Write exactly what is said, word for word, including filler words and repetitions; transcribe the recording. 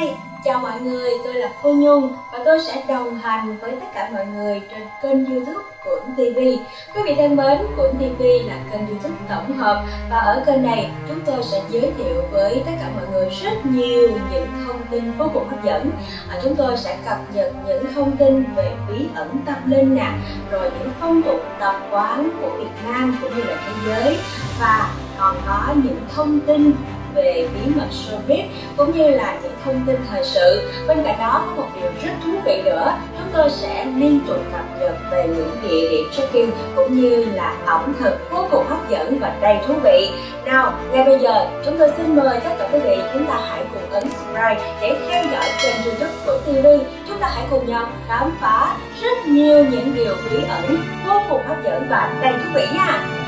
Hi, chào mọi người, tôi là Phương Nhung và tôi sẽ đồng hành với tất cả mọi người trên kênh YouTube Quẩn ti vi. Quý vị thân mến, Quẩn ti vi là kênh YouTube tổng hợp và ở kênh này chúng tôi sẽ giới thiệu với tất cả mọi người rất nhiều những thông tin vô cùng hấp dẫn. À, chúng tôi sẽ cập nhật những thông tin về bí ẩn tâm linh nè, rồi những phong tục tập quán của Việt Nam cũng như là thế giới, và còn có những thông tin về bí mật showbiz cũng như là những thông tin thời sự. Bên cạnh đó có một điều rất thú vị nữa, chúng tôi sẽ liên tục cập nhật về những địa điểm check-in cũng như là ẩm thực vô cùng hấp dẫn và đầy thú vị. Nào, ngay bây giờ chúng tôi xin mời tất cả quý vị chúng ta hãy cùng ấn subscribe để theo dõi kênh YouTube của ti vi. Chúng ta hãy cùng nhau khám phá rất nhiều những điều bí ẩn vô cùng hấp dẫn và đầy thú vị nha.